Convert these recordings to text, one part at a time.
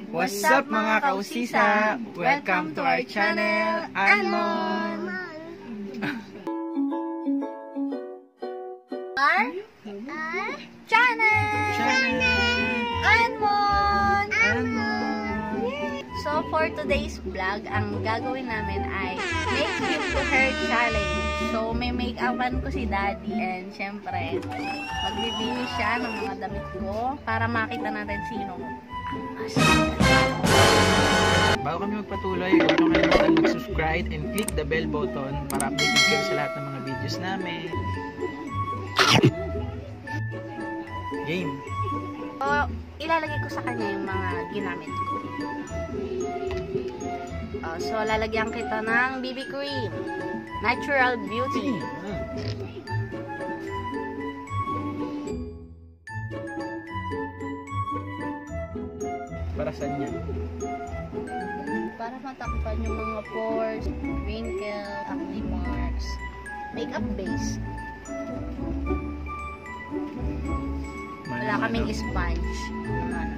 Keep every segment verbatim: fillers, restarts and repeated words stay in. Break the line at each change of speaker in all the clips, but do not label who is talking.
What's up mga kausisa? Welcome to our channel, Anmon!
Our channel! Anmon! So for today's vlog, ang gagawin namin ay make him to her challenge. So may make-upan ko si Daddy and syempre magbibili siya ng mga damit ko para makita natin sino ang mas.
Bago kami magpatuloy, huwag nyo kalimutan mag-subscribe and click the bell button para updated kayo sa lahat ng mga videos namin. Game!
So, ilalagay ko sa kanya yung mga ginamit ko. Uh, so, lalagyan kita ng B B cream. Natural Beauty.
Para saan yan?
Para matakpan yung mga pores, wrinkle, acne marks. Makeup base. Wala kaming sponge. Ano?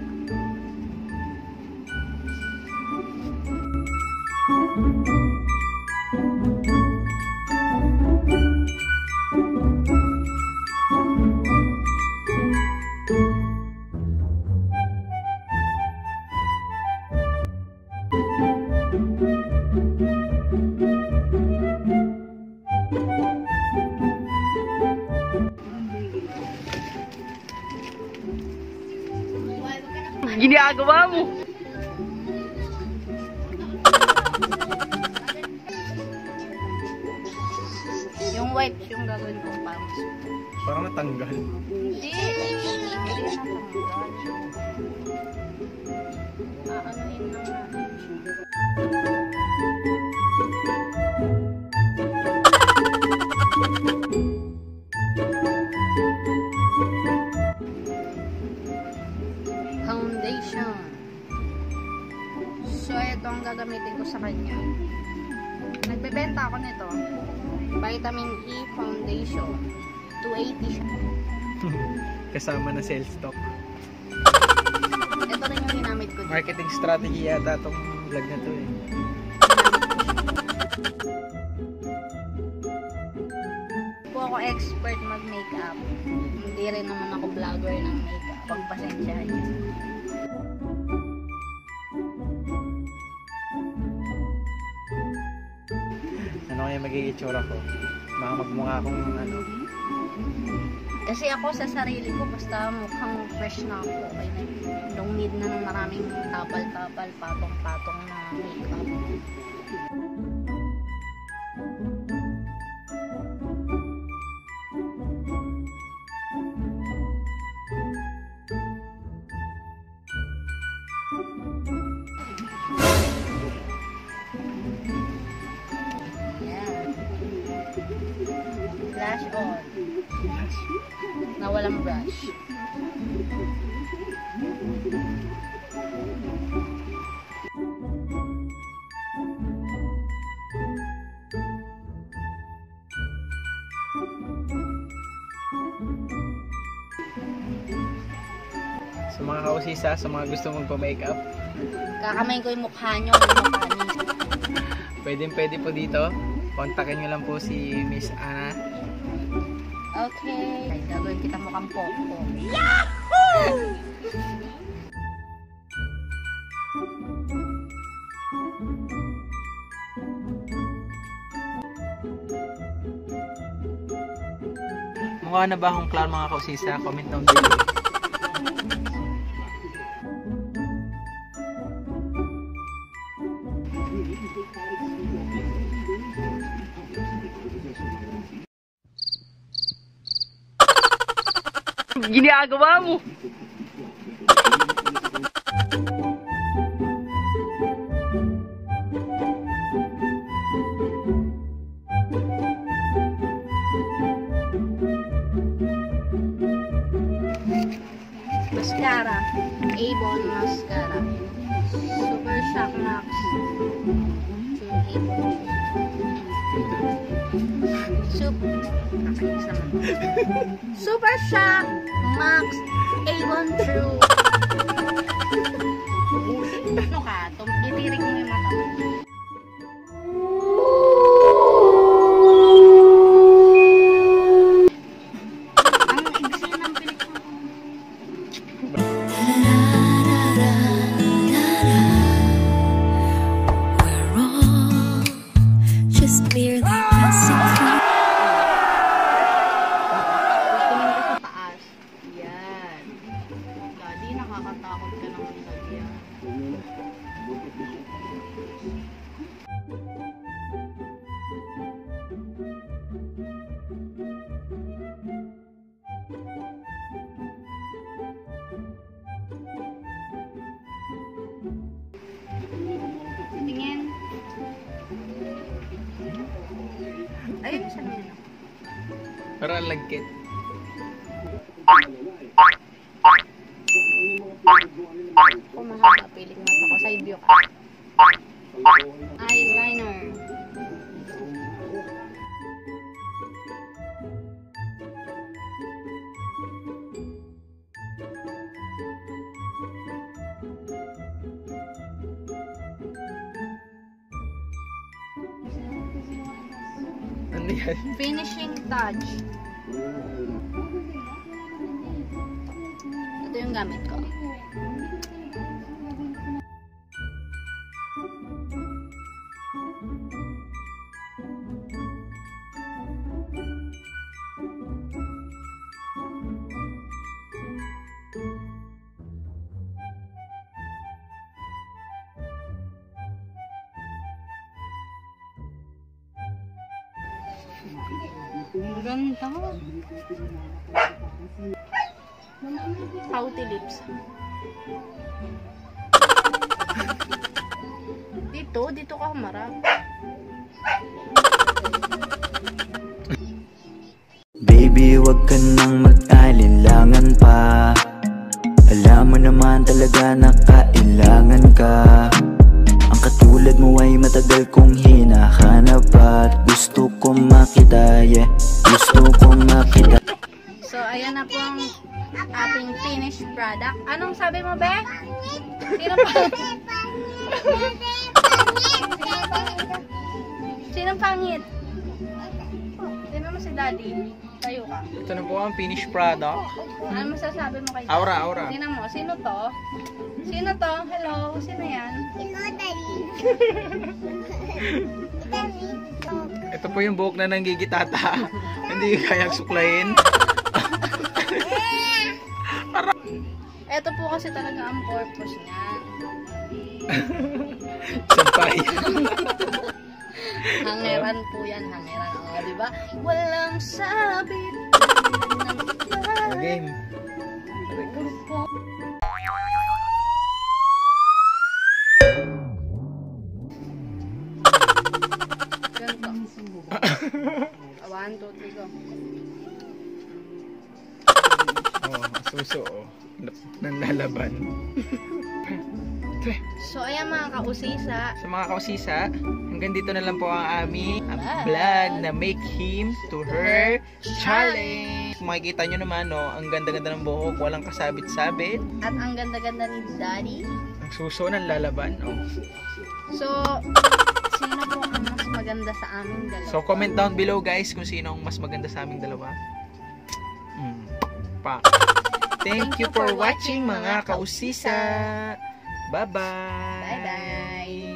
Ginagawa mo!
Yung wipes yung gagawin kong pams.
Parang natanggal.
Hindi! Hindi natanggal. Aanuhin lang natin siya. Foundation. So, ito ang gagamitin ko sa kanya. Nagbebenta ako nito. Vitamin E Foundation. two eighty siya.
Kasama na sales stock.
Ito rin yung ginamit ko dito.
Marketing strategy yata itong vlog na to eh.
Po ako expert mag-makeup. Hindi rin naman ako vlogger ng makeup. Pagpasensyahan niyo.
Ano kaya magiging itsura ko? Baka magmukha akong ano.
Kasi ako sa sarili ko, basta mukhang fresh na ako. Okay na. Don't need na ng maraming tapal-tapal, patong-patong na makeup. Blush on. Na walang brush.
Sa mga kausisa, sa mga gusto magpa-makeup,
Kakamayin ko yung mukha nyo. Yung mukha nyo.
pwede pwede po dito. Kontakin nyo lang po si Miss Anna.
Okay. Ay, gagawin kita mukhang popo. Yahoo!
Mukha na ba akong clown mga kausisa? Comment down below. Ginagawa mo!
Mascara. Avon Mascara. Super Shock Max. Super. Super Shock Max Avon True.
Para lagkit.
Kung mahaba, piling mo ako. Side view ka. Eyeliner.
Ano yan?
Finishing touch. Ito yung gamit ko. Ganda. Pouty lips. Dito, dito ka humarap.
Baby, wag ka nang mag-alinlangan pa. Alam mo naman talaga na kailangan ka. Ang katulad mo ay matagal kong hinahanap at gusto kong makita, yeah. Gusto kong makita.
So, ayan na po ang ating finished product. Anong sabi mo, Be? Sino pa? Sinong pangit? Sino mo si Daddy? Tayo ka.
Ito na po ang finished product.
Ano masasabi mo kay Daddy?
Aura, aura.
Sino mo? Sino to? Sino to? Hello? Sino yan?
Ito po yung buhok na nanggigitata. Hindi kayang suklayin.
Ito po kasi talaga ang purpose niya.
Sampay.
Hangeran po yan, hangeran. O, diba? Walang sabit.
Game.
One, two, three, go.
Oh, suso. Oh. Nanlalaban.
So, ayan mga kausisa.
Sa mga kausisa, hanggang dito na lang po ang aming vlog na Make Him to Her Challenge. Kung makikita nyo naman, no, ang ganda-ganda ng buhok, walang kasabit-sabit.
At ang ganda-ganda ni Daddy.
Ang suso ng lalaban. Oh.
So, sino po ang mas maganda sa aming dalawa?
So, comment down below guys kung sino ang mas maganda sa aming dalawa. Mm. Pa. Thank you for watching mga kausisa. Bye-bye.
Bye-bye.